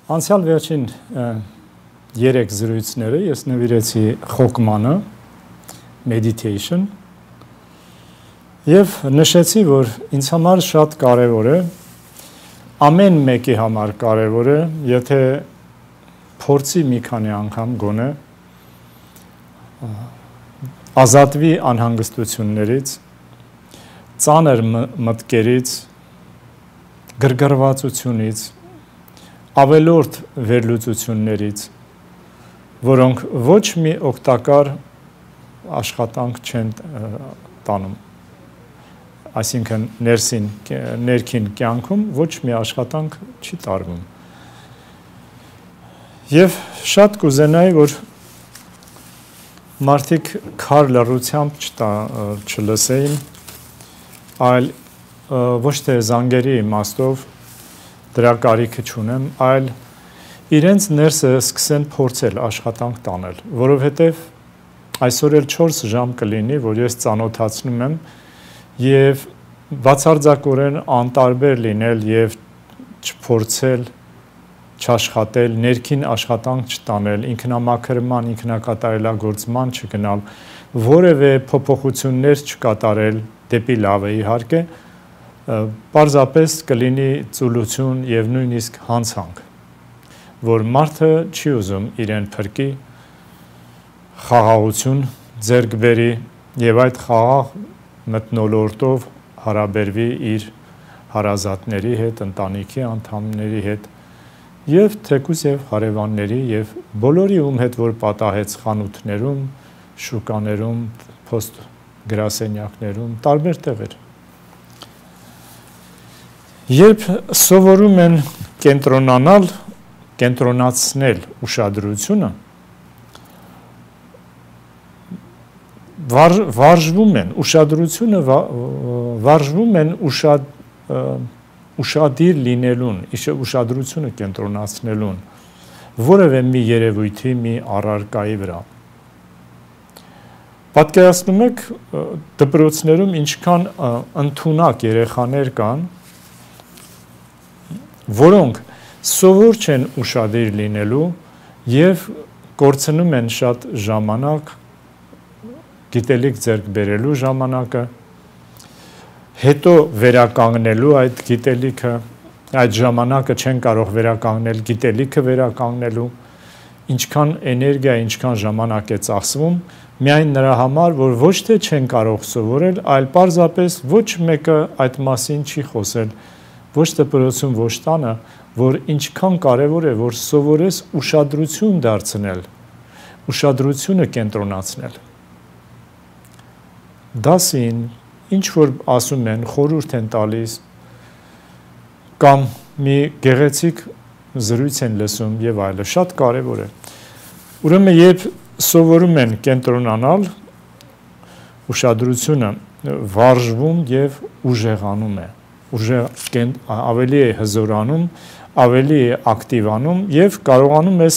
Անցյալ վերջին 3 զրույցները ես նվիրեցի խոկմանը, meditation, եւ նշեցի, որ ինձ համար շատ կարևոր է, ամեն մեկի համար կարևոր է, եթե փորձի մի քանի անգամ գոնե ազատվի անհանգստություններից, ծանր մտքերից, գրգռվածությունից, ավելորդ վերլուծություններից, որոնք ոչ մի օգտակար աշխատանք չեն տանում, այսինքն ներքին կյանքում ոչ մի աշխատանք չի տարվում։ Եվ շատ կուզենայի, որ մարդիկ քար լռությամբ չլսեին, այլ ոչ թե զանգերի իմաստով դրա կարիքը չունեմ, այլ իրենց ներսը սկսեն փորձել աշխատանք տանել, որովհետև այսօր էլ 4 ժամ կլինի, որ ես ծանոթացնում եմ եւ բացարձակորեն անտարբեր լինել եւ չփորձել, չաշխատել, ներքին աշխատանք չտանել, ինքնամաքրման, ինքնակատարելագործման չգնալ, որևէ փոփոխություններ չկատարել, դեպի լավը իհարկե, պարզապես կլինի ծուլություն եւ նույնիսկ հանցանք, որ մարդը չի ուզում իրեն փրկի, խաղաղություն ձեռք բերի եւ այդ խաղաղ մթնոլորտով հարաբերվի իր հարազատների հետ, ընտանիքի անդամների հետ եւ թեկուզ եւ հարևանների եւ բոլորի ում հետ որ պատահեց խանութներում, շուկաներում, փոստ գրասենյակներում, տարբեր տեղեր։ Երբ սովորում են կենտրոնանալ, կենտրոնացնել ուշադրությունը, վարժվում են, ուշադրությունը վարժվում են ուշադիր լինելուն, ուշադրությունը կենտրոնացնելուն, որևէ մի երևույթի, մի առարկայի վրա։ Պատկերացնում եք դպրոցներում ինչքան ընդունակ երեխաներ կան, որոնք սովոր չեն ուշադիր լինելու եւ կորցնում են շատ ժամանակ, գիտելիք ձեռք բերելու ժամանակը, հետո վերականգնելու այդ գիտելիքը, այդ ժամանակը չեն կարող վերականգնել գիտելիքը վերականգնելու, ինչքան էներգիա, ինչքան ժամանակ է ծախսվում, միայն նրա համար, որ ոչ թե չեն կարող սովորել, այլ պարզապես ոչ մեկը այդ մասին չի խոսել, ոչ դպրոցում, ոչ տանը, որ ինչքան կարևոր է, որ սովորես ուշադրություն դարձնել, ուշադրությունը կենտրոնացնել։ Դասին, ինչ որ ասում են, խորհուրդ են տալիս, կամ մի գեղեցիկ զրույց են լսում եւ այլը, շատ կարևոր է։ Ուրեմն երբ սովորում են կենտրոնանալ, ուշադրությունը վարժվում եւ ուժեղանում է, ավելի է հզորանում, ավելի է ակտիվանում եւ կարողանում ես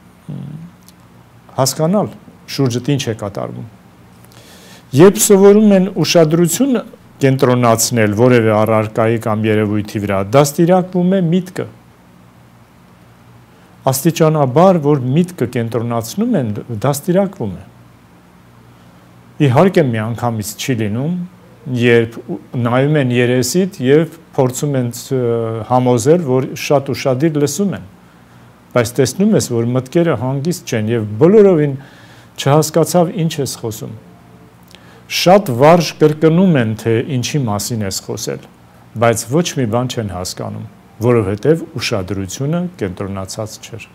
հասկանալ շուրջդ ինչ է կատարվում։ Երբ սովորում են ուշադրություն կենտրոնացնել որևէ առարկայի կամ երևույթի վրա, դաստիարակվում է միտքը։ Աստիճանաբար, որ միտքը կենտրոնացնում են, դաստիարակվում է։ Իհարկե միանգամից չի լինում, երբ նայում են երեսիդ եւ փորձում են համոզել, որ շատ ուշադիր լսում են, բայց տեսնում ես, որ մտքերը հանգիստ չեն եւ բոլորովին չհասկացավ ինչ ես խոսում։ Շատ վարժ կրկնում են, թե ինչի մասին ես խոսել, բայց ոչ մի բան չեն հասկանում, որովհետեւ ուշադրությունը կենտրոնացած չէր։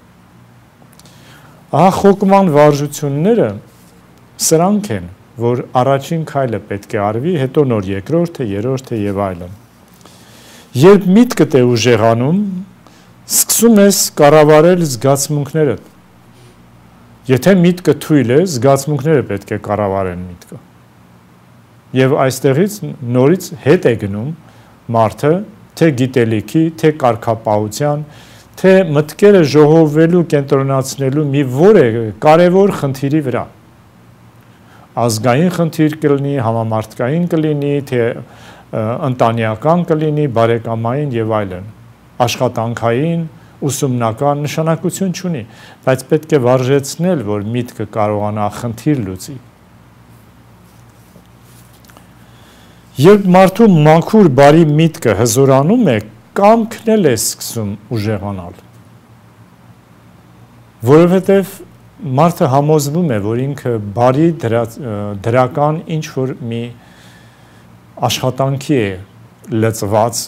Ահա խոկման վարժությունները սրանք են, որ առաջին քայլը պետք է արվի, հետո նոր երկրորդը, երրորդը եւ այլն։ Երբ միտքդ է ուժեղանում, սկսում ես կառավարել զգացմունքներդ։ Եթե միտքը թույլ է, զգացմունքները պետք է կառավարեն միտքը։ Եվ այստեղից նորից հետ է գնում մարդը, թե գիտելիքի, թե կարգապահության, թե մտքերը ժողովելու, կենտրոնացնելու մի որևէ կարևոր խնդիրի վրա։ Ազգային խնդիր կլինի, համամարտկային կլինի, թե ընտանեկան կլինի, բարեկամային եւ այլն, աշխատանքային, ուսումնական նշանակություն չունի, բայց պետք է վարժեցնել, որ միտքը կարողանա խնդիր լուծի։ Երբ մարդու մաքուր բարի միտքը հզորանում է, կամքն էլ է սկսում ուժեղանալ, որովհետև մարդը համոզվում է, որ ինքը բարի դրական ինչ-որ մի աշխատանքի է լծված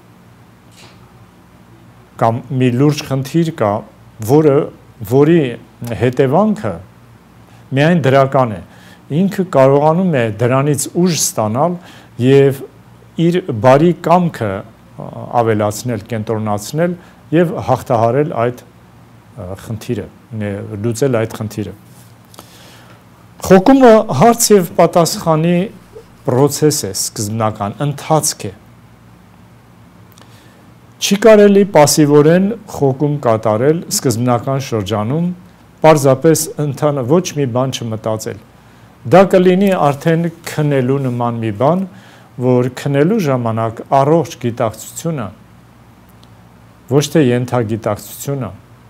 կամ մի լուրջ խնդիր կա, որի հետևանքը միայն դրական է։ Ինքը կարողանում է դրանից ուժ ստանալ և իր բարի կամքը ավելացնել, կենտրոնացնել և հաղթահարել այդ խնդիրը, լուծել այդ խնդիրը։ Խոկումը հարց և պատասխանի պրոցես է, սկզբնական, ընթացք է։ Չի կարելի պասիվորեն խոկում կատարել սկզբնական շրջանում, պարզապես ոչ մի բան չմտածել։ Դա կլինի արդեն քնելու նման մի բան, որ քնելու ժամանակ առողջ գիտակցությունը, ոչ թե ենթագիտակցությունը,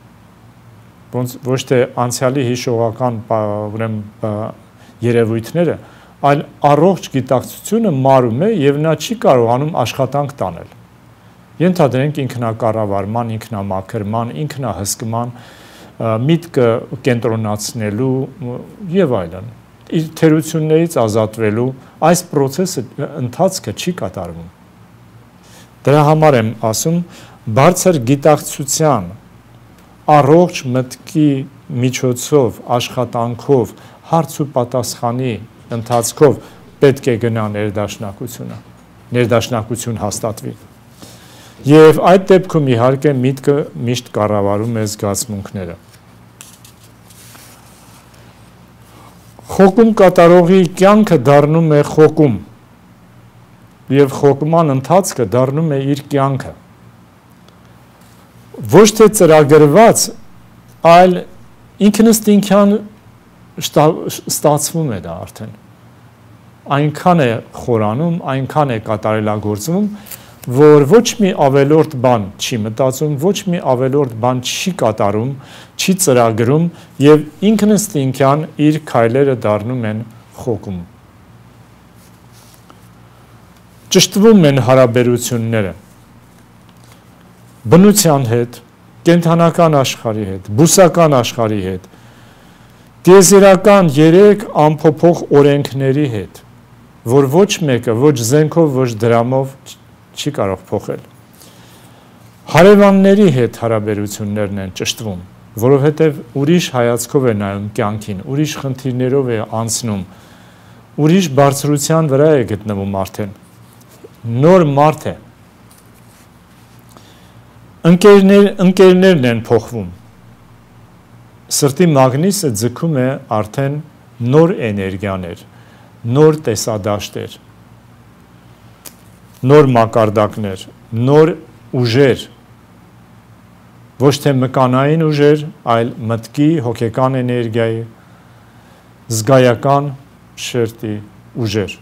ոչ թե անցյալի հիշողական երևույթները, այլ առողջ գիտակցությունը մարում է և նա չի կարողանում աշխատանք տանել։ Ենթադրենք ինքնակառավարման, ինքնամաքրման, ինքնահսկման, միտքը կենտրոնացնելու և այլն, իր թերություններից ազատվելու այս պրոցեսը ընթացքը չի կատարվում։ Դրա համար եմ ասում, բարձր գիտակցության, առողջ մտքի միջոցով, աշխատանքով, հարց ու պատասխանի ընթացքով պետք է գնա ներդաշնակություն հաստատվի։ Եվ այդ դեպքում իհարկե միտքը միշտ կառավարում է զգացմունքները։ Խոկում կատարողի կյանքը դառնում է խոկում, և խոկման ընթացքը դառնում է իր կյանքը։ Ոչ թե ծրագրված, այլ ինքնըստինքյան ստացվում է դա արդեն։ Այնքան է խորանում, այնքան է կատարելագործվում, որ ոչ մի ավելորդ բան չի մտածում, ոչ մի ավելորդ բան չի կատարում, չի ծրագրում և ինքնըստինքյան իր քայլերը դառնում են խոկում։ Ճշտվում են հարաբերությունները բնության հետ, կենդանական աշխարհի հետ, բուսական աշխարհի հետ, տիեզերական 3 անփոփոխ օրենքների հետ, որ ոչ մեկը, ոչ զենքով, ոչ դրամով չի կարող փոխել։ Հարևանների հետ հարաբերություններն են ճշտվում, որովհետև ուրիշ հայացքով է նայում կյանքին, ուրիշ խնդիրներով է անցնում, ուրիշ բարձրության վրա է գտնվում արդեն, նոր մարդ է։ Ընկերներն են փոխվում, սրտի մագնիսը ձգում է արդեն նոր էներգիաներ, նոր տեսադաշտեր, նոր մակարդակներ, նոր ուժեր, ոչ թե մկանային ուժեր, այլ մտքի, հոգեկան էներգիայի, զգայական շերտի ուժեր։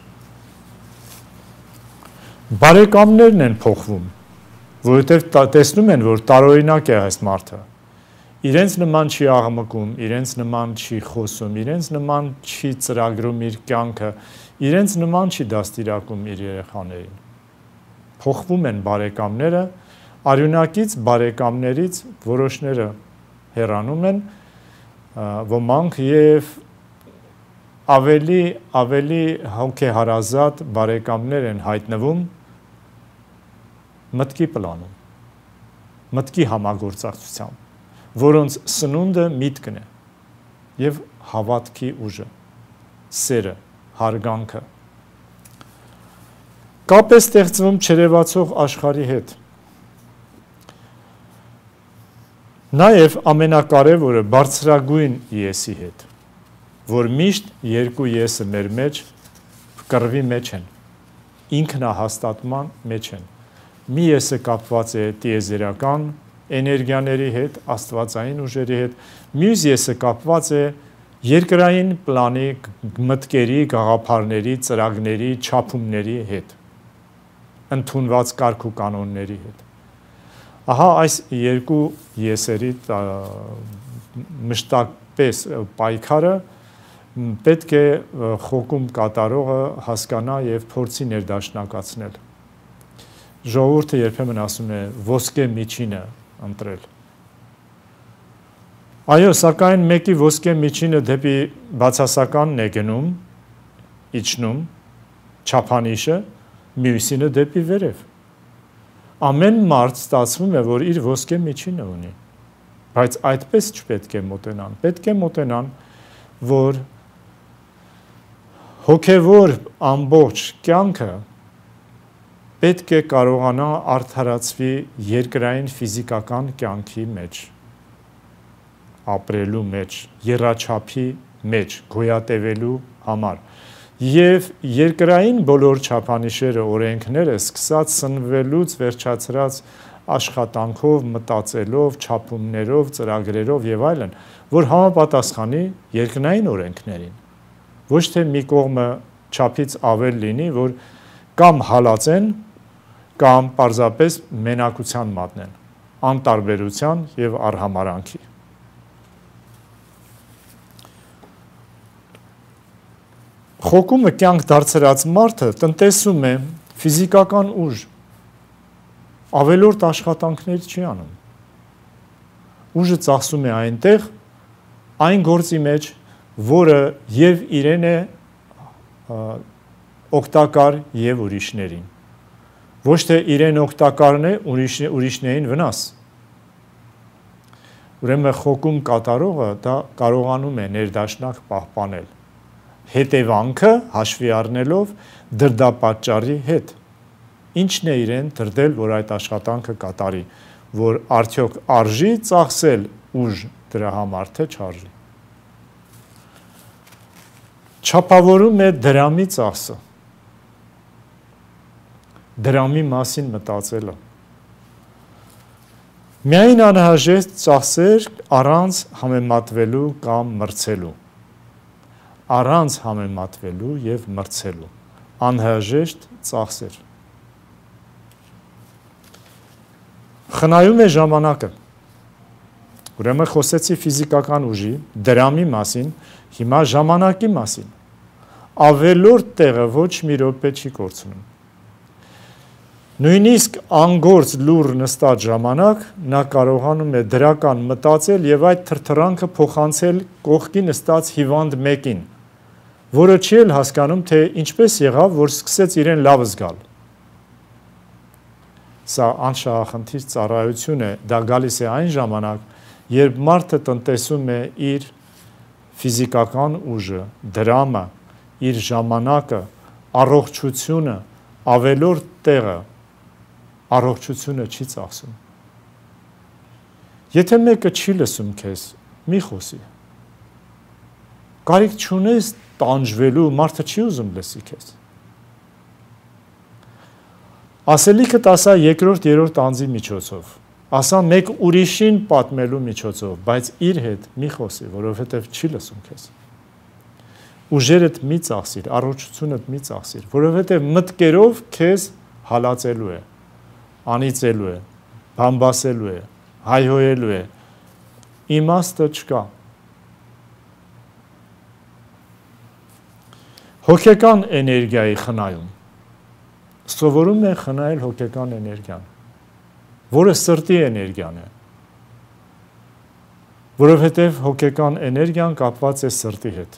Բարեկամներն են փոխվում, որովհետև տեսնում են, որ տարօրինակ է այս մարդը, իրենց նման չի աղմկում, իրենց նման չի խոսում, իրենց նման չի ծրագրում իր կյանքը, իրենց նման չի դաստիարակում իր երեխաներին։ Փոխվում են բարեկամները, արյունակից բարեկամներից որոշները հեռանում են, ոմանք և ավելի հոգեհարազատ բարեկամներ են հայտնվում մտքի պլանում, մտքի համագործակցությամբ, որոնց սնունդը միտքն է և հավատքի ուժը, սերը, հարգանքը։ Կապ է ստեղծվում չերևացող աշխարհի հետ։ Նաև ամենակարևորը բարձրագույն եսի հետ, որ միշտ երկու եսը մեր մեջ կռվի մեջ են, ինքնահաստատման մեջ են։ Մի եսը կապված է տիեզերական էներգիաների հետ, աստվածային ուժերի հետ, մյուս եսը կապված է երկրային պլանի մտքերի, գաղափարների, ծրագրերի, չափումների հետ, ընդունված կարգ ու կանոնների հետ։ Ահա այս երկու եսերի մշտապես պայքարը պետք է խոկում կատարողը հասկանա եւ փորձի ներդաշնակացնել։ Ժողովուրդը երբեմն ասում է ոսկե միջինը ընտրել։ Այո, սակայն մեկի ոսկե միջինը դեպի բացասականն է գնում, իջնում, չափանիշը, մյուսինը դեպի վերև։ Ամեն մարդ ստացվում է, որ իր ոսկե միջինը ունի, բայց այդպես չպետք է մոտենան։ Պետք է մոտենան, որ հոգևոր ամբողջ կյանքը պետք է կարողանա արդարացվի երկրային ֆիզիկական կյանքի մեջ, ապրելու մեջ, եռաչափի մեջ, գոյատևելու համար։ Եվ երկրային բոլոր չափանիշերը, օրենքները սկսած սնվելուց վերջացրած աշխատանքով, մտածելով, չափումներով, ծրագրերով եւ այլն, որ համապատասխանի երկրային օրենքներին։ Ոչ թե մի կողմը չափից ավել լինի, որ կամ հալածեն, կամ պարզապես մենակության մատնեն, անտարբերության եւ արհամարանքի։ Խոկումը կյանք դարձրած մարդը տնտեսում է ֆիզիկական ուժ, ավելորդ աշխատանքներ չի անում։ Ուժը ծախսում է այնտեղ, այն գործի մեջ, որը եւ իրեն է օգտակար եւ ուրիշներին։ Ոչ թե իրեն օգտակարն է, ուրիշներին վնաս։ Ուրեմն խոկում կատարողը դա կարողանում է ներդաշնակ պահպանել։ Հետևանքը հաշվի առնելով դրդապատճառի հետ։ Ինչն է իրեն դրդել, որ այդ աշխատանքը կատարի, որ արդյոք արժի ծախսել ուժ դրա համար, թե չարժի։ Չափավորում է դրամի ծախսը, դրամի մասին մտածելը։ Միայն անհրաժեշտ ծախսեր առանց համեմատվելու կամ մրցելու։ Առանց համեմատվելու եւ մրցելու, անհրաժեշտ ծախսեր։ Խնայում է ժամանակը։ Ուրեմն խոսեցի ֆիզիկական ուժի, դրամի մասին, հիմա ժամանակի մասին։ Ավելորդ տեղը ոչ մի րոպե չի կորցնում։ Նույնիսկ անգործ լուր նստած ժամանակ նա կարողանում է դրական մտածել եւ այդ թրթրանքը փոխանցել կողքի նստած հիվանդ մեկին, որը չի էլ հասկանում, թե ինչպես եղավ, որ սկսեց իրեն լավ զգալ։ Սա անշահախնդիր ծառայություն է, դա գալիս է այն ժամանակ, երբ մարդը տնտեսում է իր ֆիզիկական ուժը, դրամը, իր ժամանակը, առողջությունը, ավելորդ տեղը, առողջությունը չի ծախսում։ Եթե մեկը չի լսում քեզ, մի խոսի։ Կարիք չունես տանջվելու, մարդը չի ուզում լսի քեզ։ Ասելիքդ ասա երկրորդ, երրորդ անձի միջոցով, ասա մեկ ուրիշին պատմելու միջոցով, բայց իր հետ մի խոսի, որովհետև չի լսում քեզ։ Ուժերդ մի ծախսիր, առողջությունդ մի ծախսիր, որովհետև մտքերով քեզ հալածելու է, անիծելու է, բամբասելու է, հայհոյելու է, իմաստը չկա։ Հոգեկան էներգիայի խնայում։ Սովորում է խնայել հոգեկան էներգիան, որը սրտի էներգիան է, որովհետև հոգեկան էներգիան կապված է սրտի հետ։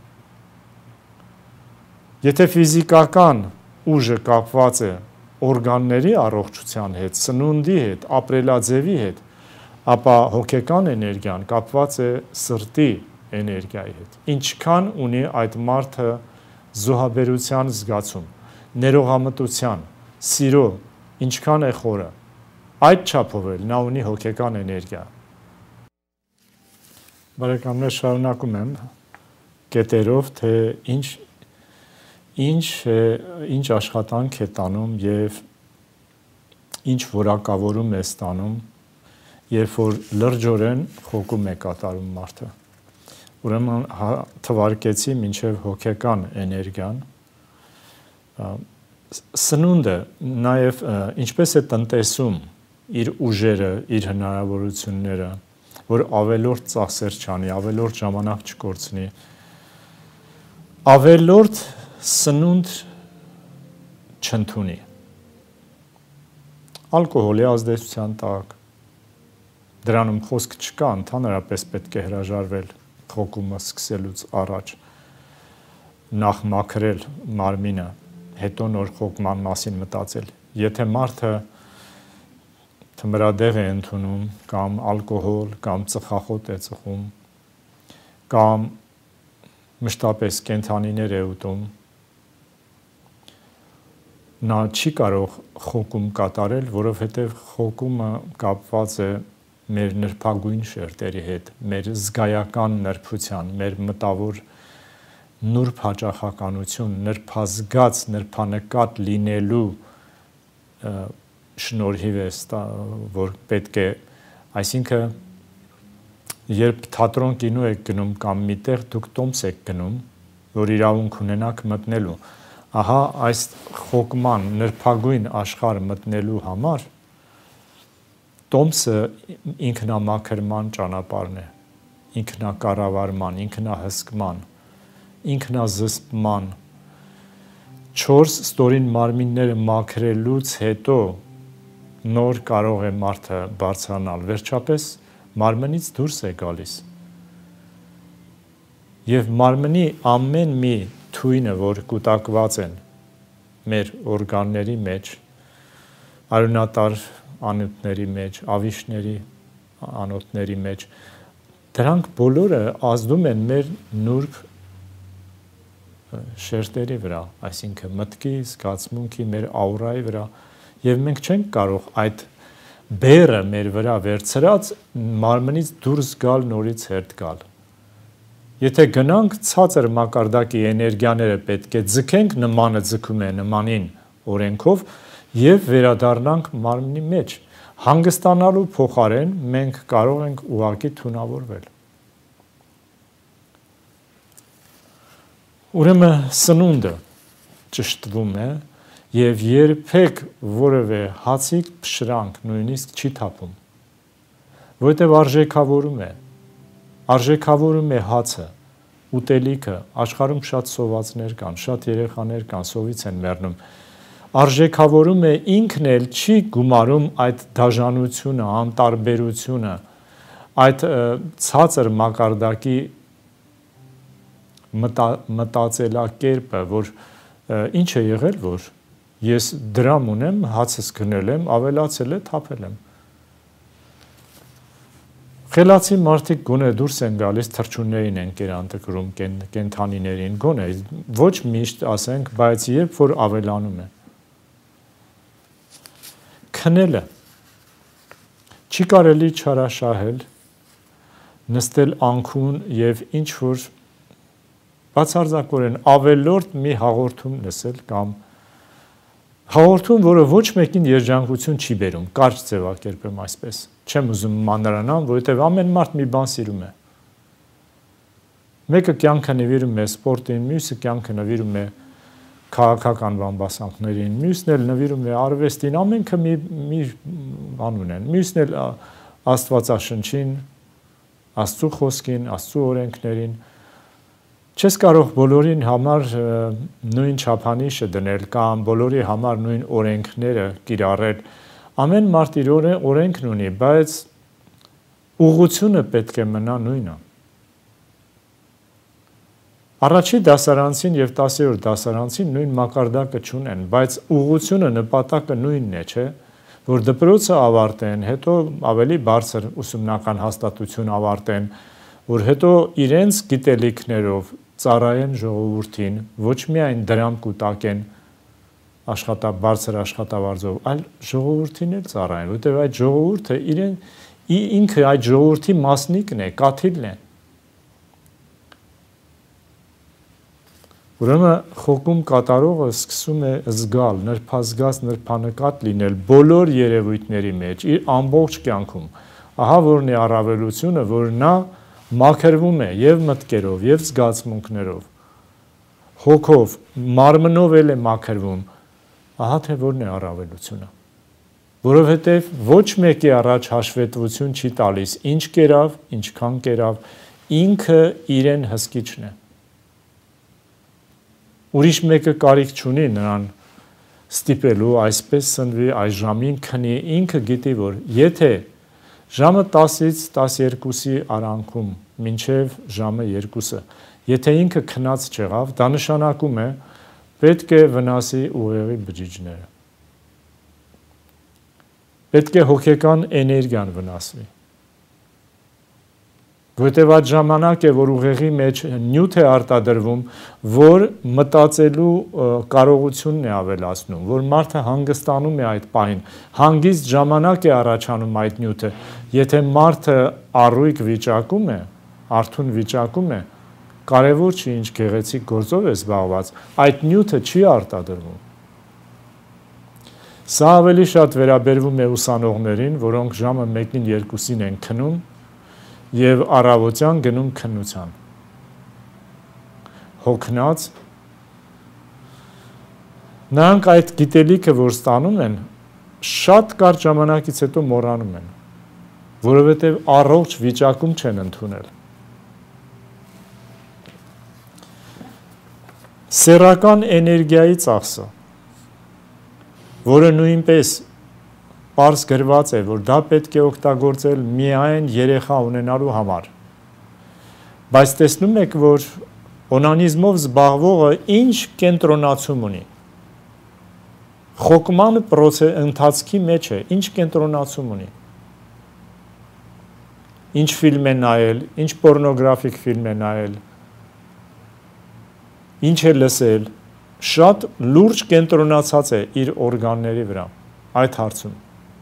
Եթե ֆիզիկական ուժը կապված է օրգանների առողջության հետ, սնունդի հետ, ապրելաձևի հետ, ապա հոգեկան էներգիան կապված է սրտի էներգիայի հետ։ Ինչքան ունի այդ մարդը զոհաբերության զգացում, ներողամտության, սիրո, ինչքան է խորը, այդ չափով էլ նա ունի հոգեկան էներգիա։ Բարեկամներ, շարունակում եմ կետերով, թե ինչ աշխատանք է տանում եւ ինչ որակավորում է ստանում, երբ որ լրջորեն խոկում է կատարում մարդը։ Ուրեմն թվարկեցի մինչև հոգեկան էներգիան, սնունդը նաև ինչպես է տնտեսում իր ուժերը, իր հնարավորությունները, որ ավելորդ ծախսեր չանի, ավելորդ ժամանակ չկորցնի, ավելորդ սնունդ չընդունի։ Ալկոհոլի ազդեցության տակ, դրանում խոսք չկա, ընդհանրապես պետք է հրաժարվել խոկումը սկսելուց առաջ, նախ մաքրել մարմինը, հետո նոր խոկման մասին մտածել։ Եթե մարդը թմրադեղ է ընդունում, կամ ալկոհոլ, կամ ծխախոտ է ծխում, կամ մշտապես կենդանիներ է ուտում, նա չի կարող խոկում կատարել, որովհետև խոկումը կապված է մեր նրբագույն շերտերի հետ, մեր զգայական նրբության, մեր մտավոր նուրբ հաճախականություն, նրբազգաց, նրբանկատ լինելու շնորհիվ է, որ պետք է, այսինքն երբ թատրոն կինո եք գնում կամ միտեղ դուք տոմս եք գնում, որ իրավունք ունենաք մտնելու, ահա այս խոկման նրբագույն աշխարհ մտնելու համար տոմսը ինքնամաքրման ճանապարհն է, ինքնակառավարման, ինքնահսկման, ինքնազսպման, 4 ստորին մարմինները մաքրելուց հետո նոր կարող է մարդը բարձրանալ, վերջապես մարմնից դուրս է գալիս։ Եվ մարմնի ամեն մի թույնը, որ կուտակված են մեր օրգանների մեջ, արյունատար անոթների մեջ, ավիշների անոթների մեջ, դրանք բոլորը ազդում են մեր նուրբ շերտերի վրա, այսինքն մտքի, զգացմունքի, մեր աուրայի վրա, եւ մենք չենք կարող այդ բերը մեր վրա վերցրած մարմնից դուրս գալ, նորից հերթ գալ։ Եթե գնանք ցածր մակարդակի էներգիաները պետք է ձգենք, նմանը ձգում է նմանին օրենքով եւ վերադառնանք մարմնի մեջ։ Հանգստանալու փոխարեն մենք կարող ենք ուղղակի թունավորվել։ Ուրեմն սնունդը ճշտվում է եւ երբեք որևէ հացիկ փշրանք նույնիսկ չի թափում, որովհետեւ արժեքավորում է հացը, ուտելիքը, աշխարհում շատ սովածներ կան, շատ երեխաներ կան, սովից են մեռնում, արժեքավորում է ինքն էլ չի գումարում այդ դաժանությունը, անտարբերությունը, այդ ցածր մակարդակի մտածելակերպը, որ ինչ է եղել, որ ես դրամ ունեմ, հացս գնել եմ, ավելացել է, թափել եմ։ Խելացի մարդիկ գոնե դուրս են գալիս, թռչուններին են կերանտկրում, կենդանիներին, գոնե ոչ միշտ ասենք, բայց երբ որ ավելանում է։ Քնելը չի կարելի չարաշահել, նստել անքուն եւ ինչ որ բացարձակորեն ավելորդ մի հաղորդում լսել կամ հաղորդում, որը ոչ մեկին երջանկություն չի բերում, կարճ ձևակերպեմ այսպես, չեմ ուզում մանրանամ, որովհետև ամեն մարդ մի բան սիրում է։ Մեկը կյանքը նվիրում է սպորտին, մյուսը կյանքը նվիրում է քաղաքական բամբասանքներին, մյուսն էլ նվիրում է արվեստին, ամենքը մի բան ունեն, մյուսն էլ Աստվածաշնչին, Աստծո խոսքին, Աստծո օրենքներին։ Չես կարող բոլորին համար նույն չափանիշը դնել կամ բոլորի համար նույն օրենքները կիրառել։ Ամեն մարդ իր օրենքն ունի, բայց ուղղությունը պետք է մնա նույնը։ Առաջի դասարանցին եւ 10-րդ դասարանցին նույն մակարդակը չունեն, բայց ուղղությունը, նպատակը նույնն է, չէ՞, որ դպրոցը ավարտեն, հետո ավելի բարձր ուսումնական հաստատություն ավարտեն, որ հետո իրենց գիտելիքներով ծառայեն ժողովրդին, ոչ միայն դրամ կուտակեն բարձր աշխատավարձով, այլ ժողովրդին էլ ծառայեն, որտեղ այդ ժողովուրդը ինքը այդ ժողովրդի մասնիկն է, կաթիլն է։ Ուրեմն խոկում կատարողը սկսում է զգալ, նրբազգաց, նրբանկատ լինել բոլոր երևույթների մեջ, իր ամբողջ կյանքում։ Ահա որն է առավելությունը, որ նա մաքրվում է եւ մտքերով, եւ զգացմունքներով, հոգով, մարմնով էլ է մաքրվում, ահա թե որն է առավելությունը։ որովհետև ոչ մեկի առաջ հաշվետվություն չի տալիս, ինչ կերավ, ինչքան կերավ, ինքը իրեն հսկիչն է։ Ուրիշ մեկը կարիք չունի նրան ստիպելու այսպես սնվի, այս ժամին քնի, ինքը գիտի, որ եթե ժամը 10-ից 12-ի արանքում, մինչև ժամը 2-ը, եթե ինքը քնած չեղավ, դա նշանակում է պետք է վնասի ուղեղի բջիջները։ Պետք է հոգեկան էներգիան վնասվի։ Որտեւ այդ ժամանակ է, որ ուղեղի մեջ նյութ է արտադրվում, որ մտածելու կարողությունն է ավելացնում, որ մարդը հանգստանում է այդ պահին, հանգիստ ժամանակ է առաջանում այդ նյութը, եթե մարդը առույգ վիճակում է, արթուն վիճակում է, կարևոր չի ինչ գեղեցիկ գործով է զբաղված, այդ նյութը չի արտադրվում։ Սա ավելի շատ վերաբերվում է ուսանողներին, որոնք ժամը 1-ին 2-ին են քնում և առավոտյան գնում քննության։ Հոգնած, նրանք այդ գիտելիքը, որ ստանում են, շատ կարճ ժամանակից հետո մոռանում են, որովհետև առողջ վիճակում չեն ընդունել։ Սեռական էներգիայի ծախսը, որը նույնպես պարզ գրված է, որ դա պետք է օգտագործել միայն երեխա ունենալու համար։ Բայց տեսնում եք, որ օնանիզմով զբաղվողը ինչ կենտրոնացում ունի։ Խոկման ընթացքի մեջ է, ինչ կենտրոնացում ունի։ Ինչ ֆիլմ է նայել, ինչ պորնոգրաֆիկ ֆիլմ է նայել, ինչ է լսել, շատ լուրջ կենտրոնացած է իր օրգանների վրա, այդ հարցում։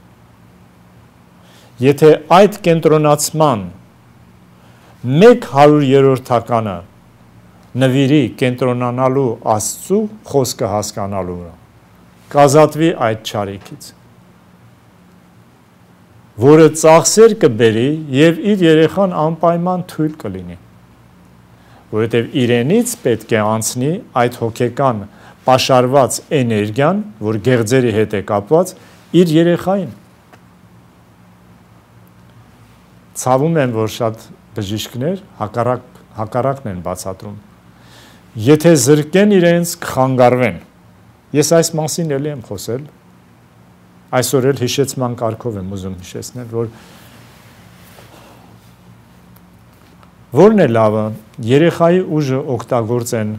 Եթե այդ կենտրոնացման 1/100-ականը նվիրի կենտրոնանալու Աստծու խոսքը հասկանալու վրա, կազատվի այդ չարիքից, որը ծախսեր կբերի և իր երեխան անպայման թույլ կլինի, որովհետև իրենից պետք է անցնի այդ հոգեկան պաշարված էներգիան, որ գեղձերի հետ է կապված, իր երեխային։ Ցավում եմ, որ շատ բժիշկներ հակառակն են բացատրում։ Եթե զրկեն իրենց, կխանգարվեն։ Ես այս մասին էլի եմ խոսել, այսօր էլ հիշեցման կարգով եմ ուզում հիշեցնել, որ որն է լավը, երեխայի ուժը օգտագործեն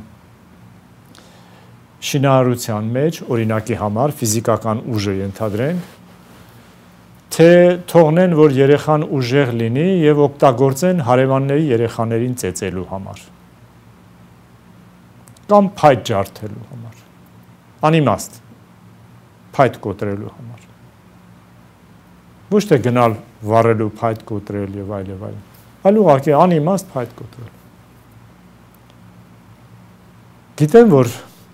շինարարության մեջ, օրինակի համար, ֆիզիկական ուժը ենթադրենք, թե թողնեն, որ երեխան ուժեղ լինի և օգտագործեն հարևանների երեխաներին ծեծելու համար, կամ փայտ ջարդելու համար, անիմաստ, փայտ կոտրելու համար, ոչ թե գնալ վառելու փայտ կոտրել և այլ և այլ, այլ ուղղակի անիմաստ փայտ կոտրել։ Գիտեմ, որ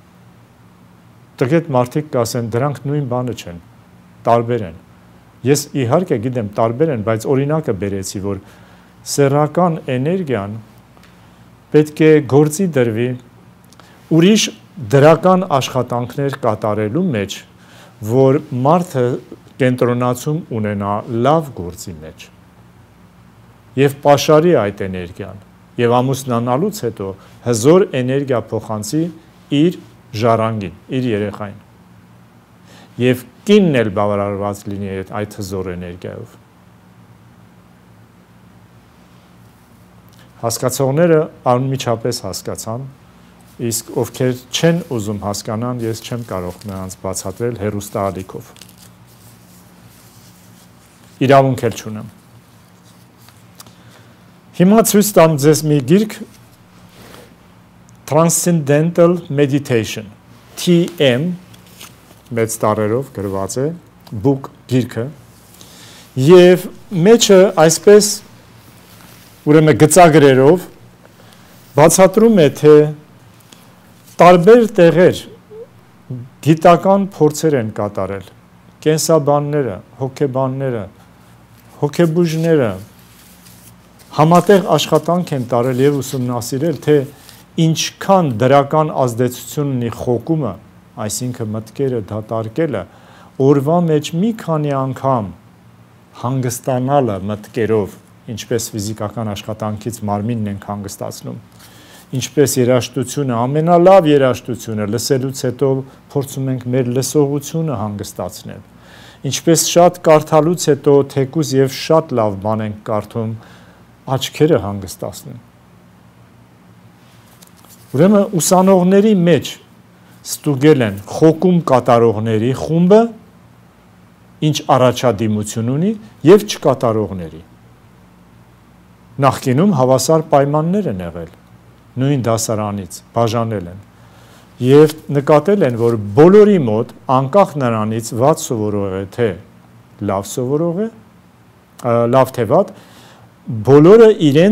տգետ մարդիկ կասեն, դրանք նույն բանը չեն, տարբեր են։ Ես իհարկե գիտեմ տարբեր են, բայց օրինակը բերեցի, որ սեռական էներգիան պետք է գործի դրվի ուրիշ դրական աշխատանքներ կատարելու մեջ, որ մարդը կենտրոնացում ունենա լավ գործի մեջ և պաշարի այդ էներգիան և ամուսնանալուց հետո հզոր էներգիա փոխանցի իր ժառանգին, իր երեխային և կինն էլ բավարարված լինի այդ հզոր էներգիայով։ Հասկացողները անմիջապես հասկացան, իսկ ովքեր չեն ուզում հասկանան, ես չեմ կարող նրանց բացատրել հեռուստաալիքով։ Իրավունք էլ չունեմ։ Հիմա ցույց տամ ձեզ մի գիրք Transcendental Meditation, TM մեծ տառերով գրված է, բուկ գիրքը, և մեջը այսպես ուրեմն գծագրերով բացատրում է, թե տարբեր տեղեր գիտական փորձեր են կատարել, կենսաբանները, հոգեբանները, հոգեբուժները համատեղ աշխատանք են տարել և ուսումնասիրել, թե ինչքան դրական ազդեցություն ունի խոկումը, այսինքն մտքերը դատարկելը, օրվա մեջ մի քանի անգամ հանգստանալը մտքերով, ինչպես ֆիզիկական աշխատանքից մարմինն ենք հանգստացնում, ինչպես երաժշտությունը, ամենալավ երաժշտությունը լսելուց հետո փորձում ենք մեր լսողությունը հանգստացնել, ինչպես շատ կարդալուց հետո թեկուզ եւ շատ լավ բան ենք կարդում, աչքերը հանգստացնում։ Ուրեմն ուսանողների մեջ ստուգել են խոկում կատարողների խումբը, ինչ առաջադիմություն ունի եւ չկատարողների։ Նախկինում հավասար պայմաններ են եղել, նույն դասարանից բաժանել են եւ նկատել են, որ բոլորի մոտ անկախ նրանից վատ սովորող է թե լավ սովորող է, լավ թե վատ, բոլորը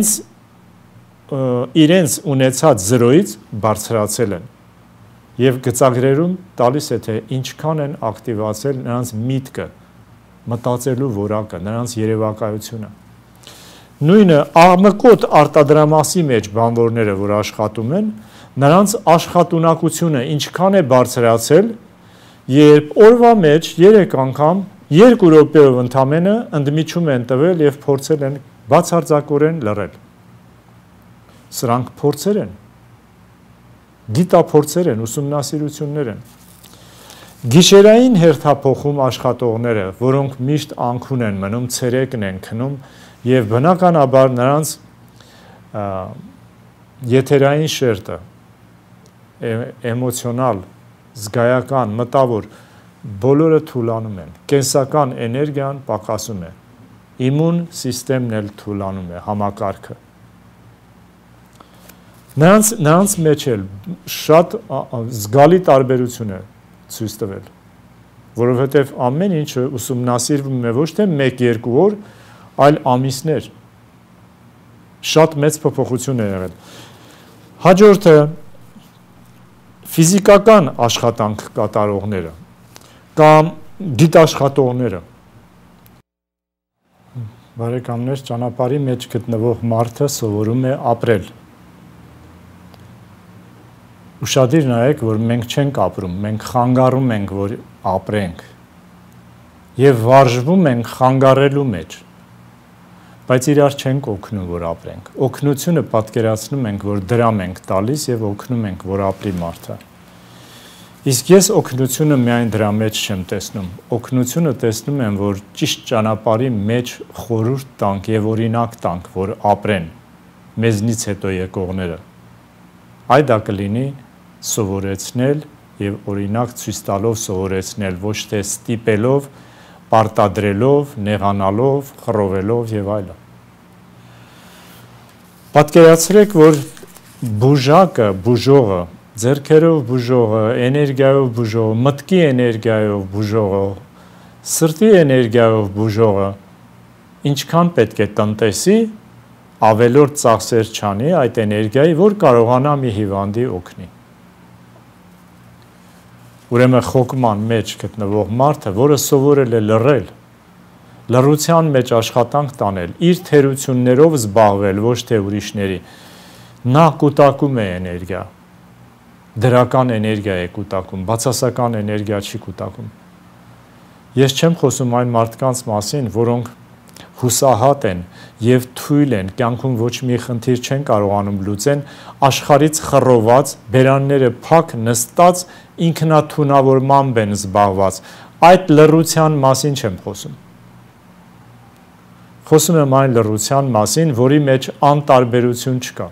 իրենց ունեցած 0-ից բարձրացել են եւ գծագրերում տալիս է թե ինչքան են ակտիվացել նրանց միտքը, մտածելու որակը, նրանց երևակայությունը։ Նույնը աղմկոտ արտադրամասի մեջ բանվորները, որ աշխատում են, նրանց աշխատունակությունը ինչքան է բարձրացել, երբ օրվա մեջ 3 անգամ 2 րոպեով ընդամենը ընդմիջում են տվել եւ փորձել են բացարձակորեն լռել։ Սրանք փորձեր են, գիտափորձեր են, ուսումնասիրություններ են։ Գիշերային հերթափոխում աշխատողները, որոնք միշտ անքուն են մնում, ցերեկն են քնում եւ բնականաբար նրանց եթերային շերտը, էմոցիոնալ, զգայական, մտավոր բոլորը թուլանում են, կենսական էներգիան պակասում է, իմուն սիստեմն էլ թուլանում է, համակարգը։ Նրանց մեջ էլ շատ զգալի տարբերություն է ցույց տվել, որովհետև ամեն ինչը ուսումնասիրվում է ոչ թե 1-2 օր, այլ ամիսներ, շատ մեծ փոփոխություն է եղել։ Հաջորդը ֆիզիկական աշխատանք կատարողները կամ գիտաշխատողները։ Բարեկամներ, ճանապարհի մեջ գտնվող մարդը սովորում է ապրել։ Ուշադիր նայեք, որ մենք չենք ապրում, մենք խանգարում ենք, որ ապրենք եւ վարժվում ենք խանգարելու մեջ, բայց իրար չենք օգնում, որ ապրենք։ Օգնությունը պատկերացնում ենք, որ դրամ ենք տալիս եւ օգնում ենք, որ ապրի մարդը։ Իսկ ես օգնությունը միայն դրա մեջ չեմ տեսնում։ Օգնությունը տեսնում եմ, որ ճիշտ ճանապարհի մեջ խորհուրդ տանք եւ օրինակ տանք, որ ապրեն մեզնից հետո եկողները։ Այդ դա կլինի սովորեցնել եւ օրինակ ցույց տալով սովորեցնել, ոչ թե ստիպելով, պարտադրելով, նեղանալով, խռովելով եւ այլն։ Պատկերացրեք, որ բուժակը, բուժողը, ձեռքերով բուժողը, էներգիայով բուժողը, մտքի էներգիայով բուժողը, սրտի էներգիայով բուժողը ինչքան պետք է տնտեսի, ավելորդ ծախսեր չանի այդ էներգիայի, որ կարողանա մի հիվանդի օգնի։ Ուրեմն խոկման մեջ գտնվող մարդը, որը սովորել է լռել, լռության մեջ աշխատանք տանել, իր թերություններով զբաղվել, ոչ թե ուրիշների, նա կուտակում է էներգիա, դրական էներգիա է կուտակում, բացասական էներգիա չի կուտակում։ Ես չեմ խոսում այն մարդկանց մասին, որոնք հուսահատ են եւ թույլ են, կյանքում ոչ մի խնդիր չեն կարողանում լուծեն, աշխարհից խռոված, բերանները փակ նստած, ինքնաթունավորմամբ են զբաղված։ Այդ լռության մասին չեմ խոսում։ Խոսում եմ այն լռության մասին, որի մեջ անտարբերություն չկա։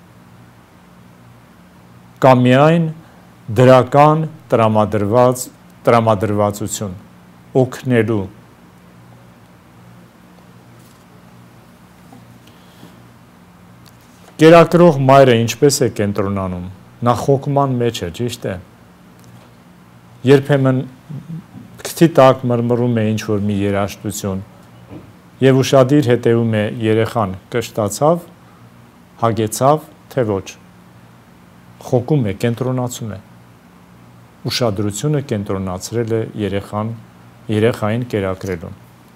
Կա միայն դրական տրամադրվածություն, օգնելու։ Կերակրող մայրը ինչպես է կենտրոնանում, նա խոկման մեջ է, ճիշտ է։ Երբեմն քթի տակ մրմռում է ինչ-որ մի երաժշտություն եւ ուշադիր հետեւում է երեխան կշտացավ, հագեցավ, թե ոչ։ Խոկում է, կենտրոնացում է։ Ուշադրությունը կենտրոնացրել է երեխային կերակրելուն։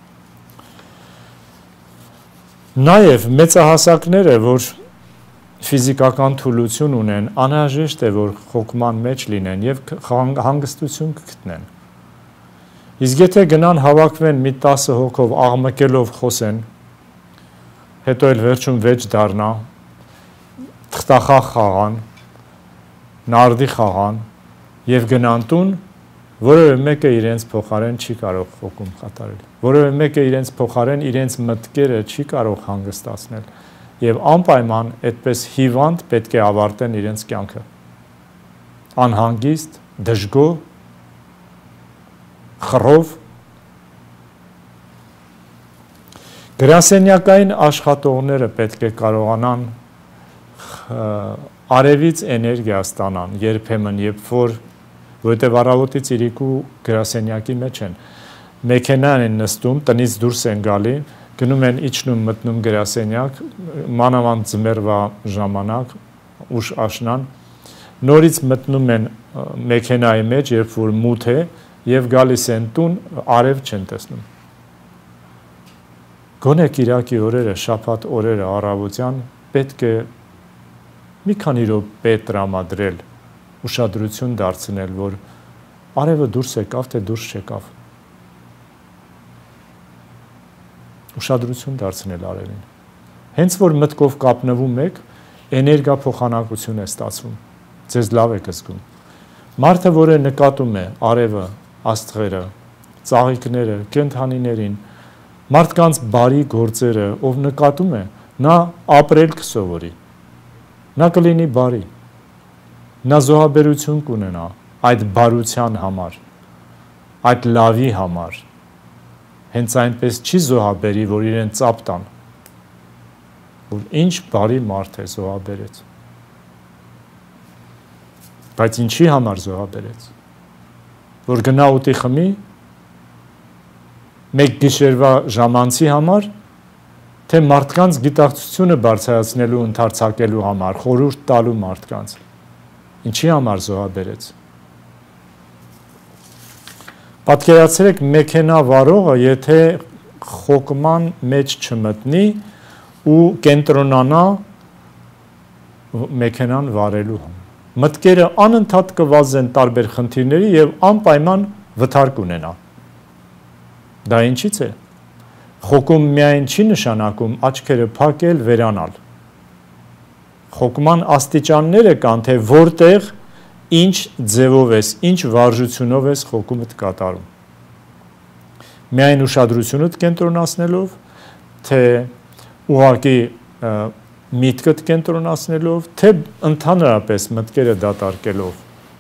Նաեւ մեծահասակները, որ ֆիզիկական թուլություն ունեն, անհրաժեշտ է, որ խոկման մեջ լինեն եւ հանգստություն կգտնեն։ Իսկ եթե գնան հավաքվեն մի 10 հոգով աղմկելով խոսեն, հետո էլ վերջում վեճ դառնա, թղթախաղ խաղան, նարդի խաղան եւ գնան տուն, որևէ մեկը իրենց փոխարեն չի կարող խոկում կատարել, որևէ մեկը իրենց փոխարեն իրենց մտքերը չի կարող հանգստացնել եւ անպայման այդպես հիվանդ պետք է ավարտեն իրենց կյանքը, անհանգիստ, դժգոհ, խռով։ Գրասենյակային աշխատողները պետք է կարողանան արևից էներգիա ստանան, երբեմն, երբ որ, որովհետև առավոտից իրիկու գրասենյակի մեջ են, մեքենան են նստում, տնից դուրս են գալի, գնում են իջնում մտնում գրասենյակ, մանավանդ ձմեռվա ժամանակ, ուշ աշնան, նորից մտնում են մեքենայի մեջ, երբ որ մութ է, եւ գալիս են տուն, արև չեն տեսնում։ Գոնե կիրակի օրերը, շաբաթ օրերը առավոտյան պետք է մի քանի րոպե տրամադրել, ուշադրություն դարձնել, որ արևը դուրս եկավ, թե դուրս չեկավ։ Ուշադրություն դարձնել արևին։ Հենց որ մտքով կապնվում եք, էներգիա փոխանակություն է ստացվում։ Ձեզ լավ եք զգում։ Մարդը, որը նկատում է արևը, աստղերը, ծաղիկները, կենդանիներին, մարդկանց բարի գործերը, ով նկատում է, նա ապրել կսովորի։ Նա կլինի բարի։ Նա զոհաբերություն կունենա այդ բարության համար, այդ լավի համար։ Հենց այնպես չի զոհաբերի, որ իրեն ծափ տան, որ ինչ բարի մարդ է զոհաբերեց։ Բայց ինչի համար զոհաբերեց, որ գնա ուտի խմի, մեկ գիշերվա ժամանցի համար, թե մարդկանց գիտակցությունը բարձրացնելու, ընդարձակելու համար, խորհուրդ տալու մարդկանց, ինչի համար զոհաբերեց։ Պատկերացրեք մեքենա վարողը, եթե խոկման մեջ չմտնի ու կենտրոնանա մեքենան վարելու համար։ Մտքերը անընդհատ կվազեն տարբեր խնդիրների եւ անպայման վթարք ունենա։ Դա ինչից է։ Խոկում միայն չի նշանակում աչքերը փակել, վերանալ։ Խոկման աստիճանները կան, թե որտեղ ինչ ձևով ես, ինչ վարժությունով ես խոկումդ կատարում։ Միայն ուշադրությունդ կենտրոնացնելով, թե ուղղակի միտքդ կենտրոնացնելով, թե ընդհանրապես մտքերը դատարկելով։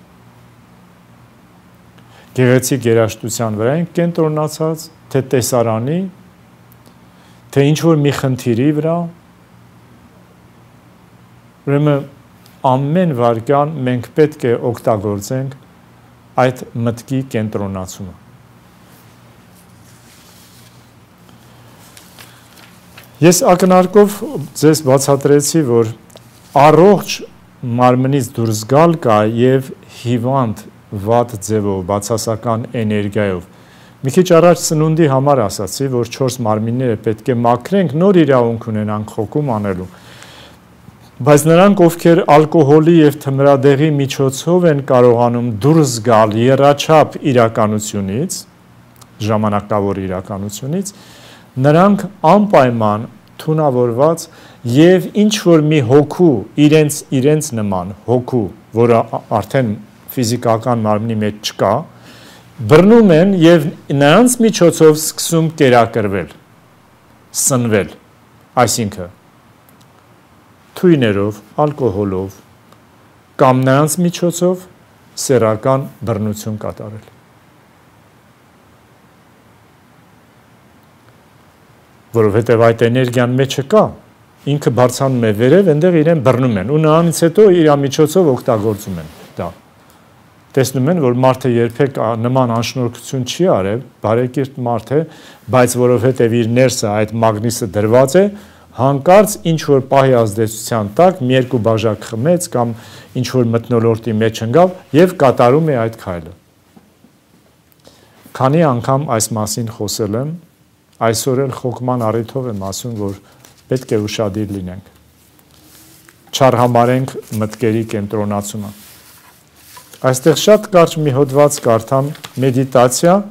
Գեղեցիկ երաժշտության վրա են կենտրոնացած, թե տեսարանի, թե ինչ-որ մի խնդիրի վրա, ուրեմն ամեն վարկյան մենք պետք է օգտագործենք այդ մտքի կենտրոնացումը։ Ես ակնարկով ձեզ բացատրեցի, որ առողջ մարմնից դուրս գալ կա եւ հիվանդ վատ ձևով, բացասական էներգիայով։ Մի քիչ առաջ սնունդի համար ասացի, որ 4 մարմինները պետք է մաքրենք, նոր իրավունք ունենանք խոկում անելու։ Բայց նրանք, ովքեր ալկոհոլի եւ թմրադեղի միջոցով են կարողանում դուրս գալ եռաչափ իրականությունից, ժամանակավոր իրականությունից, նրանք անպայման թունավորված եւ ինչ որ մի հոգու իրենց նման հոգու, որը արդեն ֆիզիկական մարմնի մեջ չկա, բռնում են եւ նրանց միջոցով սկսում կերակրվել, սնվել, այսինքն թույներով, ալկոհոլով կամ նրանց միջոցով սեռական բռնություն կատարել։ Որովհետև այդ էներգիան մեջը կա, ինքը բարձրանում է վերև, այնտեղ իրեն բռնում են ու նրանից հետո իր միջոցով օգտագործում են դա։ Տեսնում են, որ մարդը երբեք նման անշնորհքություն չի արել, բարեկիրթ մարդ է, բայց որովհետև իր ներսը այդ մագնիսը դրված է, հանկարծ ինչ որ պահի ազդեցության տակ մի երկու բաժակ խմեց կամ ինչ որ մթնոլորտի մեջ ընկավ եւ կատարում է այդ քայլը։ Քանի անգամ այս մասին խոսել եմ, այսօր էլ խոկման առիթով եմ ասում, որ պետք է ուշադիր լինենք։ Չարհամարենք մտքերի կենտրոնացումը։ Այստեղ շատ կարճ մի հոդված կարդամ, մեդիտացիա,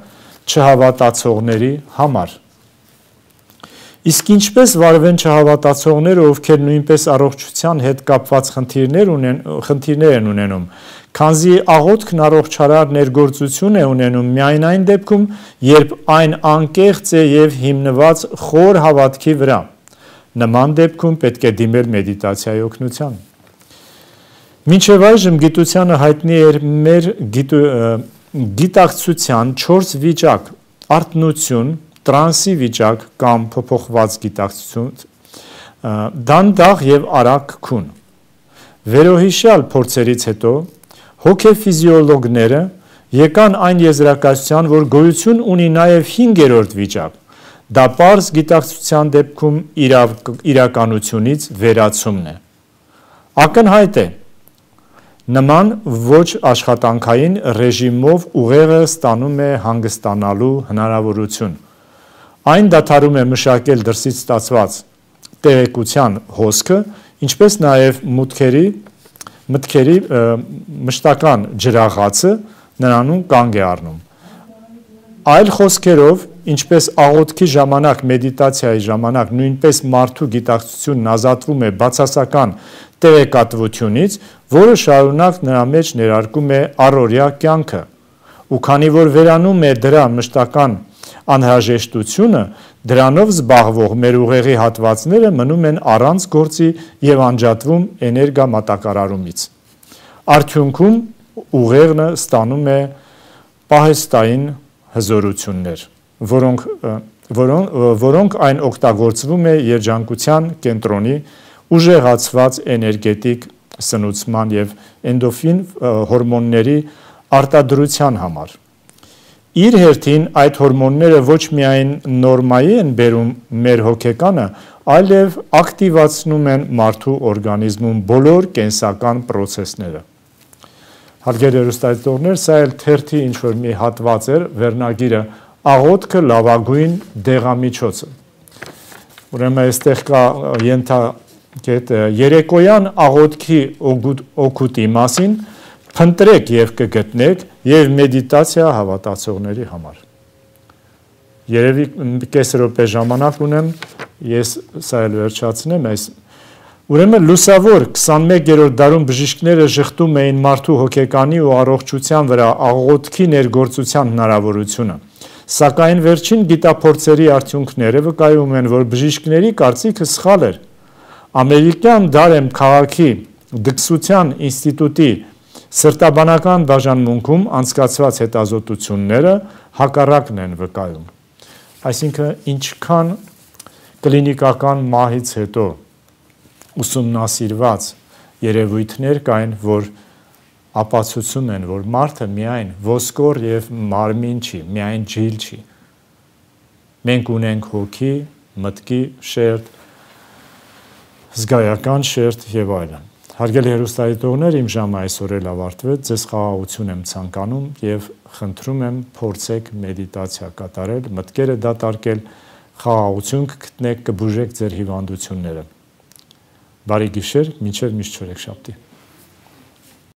չհավատացողների համար։ Իսկ ինչպես վարվեն չհավատացողները, ովքեր նույնպես առողջության հետ կապված խնդիրներ են ունենում, քանզի աղոթքն առողջարար ներգործություն է ունենում միայն այն դեպքում, երբ այն անկեղծ է և հիմնված խոր հավատքի վրա։ Նման դեպքում պետք է դիմել մեդիտացիայի օգնության։ Մինչև այժմ գիտությանը հայտնի էր մեր գիտակցության 4 վիճակ՝ արթնություն, տրանսի վիճակ կամ փոփոխված գիտակցություն, դանդաղ և արագ քուն։ Վերոհիշյալ փորձերից հետո հոգեֆիզիոլոգները եկան այն եզրակացության, որ գոյություն ունի նաև 5-րդ վիճակ, դա պարզ գիտակցության դեպքում իրականությունից վերացումն է։ Ակնհայտ է, նման ոչ աշխատանքային ռեժիմով ուղեղը ստանում է հանգստանալու հնարավորություն։ Այն դադարում է մշակել դրսից ստացված տեղեկության հոսքը, ինչպես նաև մտքերի մշտական ջրաղացը նրանում կանգ է առնում։ Այլ խոսքերով, ինչպես աղոթքի ժամանակ, մեդիտացիայի ժամանակ նույնպես մարդու գիտակցությունն ազատվում է բացասական տեղեկատվությունից, որը շարունակ նրա մեջ ներարկում է առօրյա կյանքը, ու քանի որ վերանում է դրա մշտական անհրաժեշտությունը, դրանով զբաղվող մեր ուղեղի հատվածները մնում են առանց գործի և անջատվում էներգամատակարարումից։ Արդյունքում ուղեղը ստանում է պահեստային հզորություններ, որոնք այն օգտագործվում է երջանկության կենտրոնի ուժեղացված էներգետիկ սնուցման և էնդորֆին հորմոնների արտադրության համար։ Իր հերթին այդ հորմոնները ոչ միայն նորմայի են բերում մեր հոգեկանը, այլև ակտիվացնում են մարդու օրգանիզմում բոլոր կենսական պրոցեսները։ Հարգելի հեռուստադիտողներ, սա էլ թերթի ինչ-որ մի հատված էր, վերնագիրը «Աղոթքը լավագույն դեղամիջոցը»։ Ուրեմն այստեղ կա երեկոյան աղոթքի օգուտի մասին փնտրեք և կգտնեք և մեդիտացիա հավատացողների համար։ Երևի կես րոպե ժամանակ ունեմ, ես սա էլ վերջացնեմ այս։ Ուրեմն լուսավոր 21-րդ դարում բժիշկները ժխտում էին մարդու հոգեկանի ու առողջության վրա աղոթքի ներգործության հնարավորությունը, սակայն վերջին գիտափորձերի արդյունքները վկայում են, որ բժիշկների կարծիքը սխալ էր։ Ամերիկյան Դարեմ քաղաքի դքսության ինստիտուտի սրտաբանական բաժանմունքում անցկացված հետազոտությունները հակառակն են վկայում։ Այսինքն, ինչքան կլինիկական մահից հետո ուսումնասիրված երևույթներ կային, որ ապացուցում են, որ մարդը միայն ոսկոր և մարմին չի, միայն ջիլ չի։ Մենք ունենք հոգի, մտքի շերտ, զգայական շերտ և այլն։ Հարգելի հեռուստադիտողներ, իմ ժամը այսօր էլ ավարտվեց, ձեզ խաղաղություն եմ ցանկանում և խնդրում եմ փորձեք մեդիտացիա կատարել, մտքերը դատարկել, խաղաղություն կգտնեք, կբուժեք ձեր հիվանդությունները։ Բարի գիշեր, մինչև մինչ չորեքշաբթի։